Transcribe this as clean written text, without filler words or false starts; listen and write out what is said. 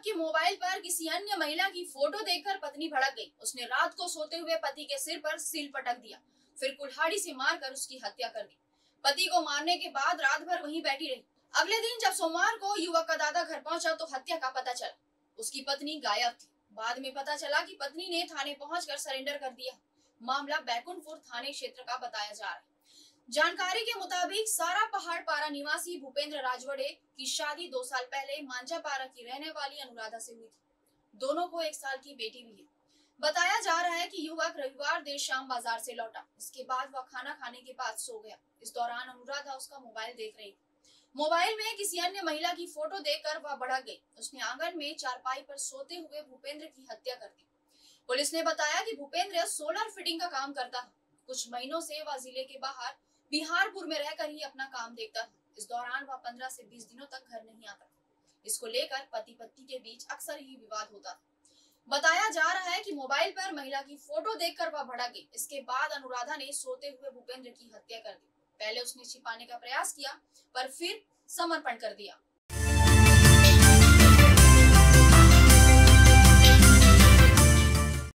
जबकि मोबाइल पर किसी अन्य महिला की फोटो देखकर पत्नी भड़क गई। उसने रात को सोते हुए पति के सिर पर सील पटक दिया, फिर कुल्हाड़ी से मारकर उसकी हत्या कर दी। पति को मारने के बाद रात भर वहीं बैठी रही। अगले दिन जब सोमवार को युवक का दादा घर पहुंचा तो हत्या का पता चला। उसकी पत्नी गायब थी। बाद में पता चला कि पत्नी ने थाने पहुंचकर सरेंडर कर दिया। मामला बैकुंठपुर थाने क्षेत्र का बताया जा रहा है। जानकारी के मुताबिक सारा पहाड़ पारा निवासी भूपेंद्र राजवड़े की शादी 2 साल पहले मांझापारा की रहने वाली अनुराधा से हुई थी। दोनों को 1 साल की बेटी भी है। बताया जा रहा है कि युवक रविवार देर शाम बाजार से लौटा। इसके बाद वह खाना खाने के बाद सो गया। इस दौरान अनुराधा उसका मोबाइल देख रही थी। मोबाइल में किसी अन्य महिला की फोटो देखकर वह भड़क गई। उसने आंगन में चारपाई पर सोते हुए भूपेंद्र की हत्या कर दी। पुलिस ने बताया कि भूपेंद्र सोलर फिटिंग का काम करता है। कुछ महीनों से वह जिले के बाहर बिहारपुर में रहकर ही अपना काम देखता था। इस दौरान वह 15 से 20 दिनों तक घर नहीं आता। इसको लेकर पति पत्नी के बीच अक्सर ही विवाद होता था। बताया जा रहा है कि मोबाइल पर महिला की फोटो देखकर वह भड़क गई। इसके बाद अनुराधा ने सोते हुए भूपेंद्र की हत्या कर दी। पहले उसने छिपाने का प्रयास किया पर फिर समर्पण कर दिया।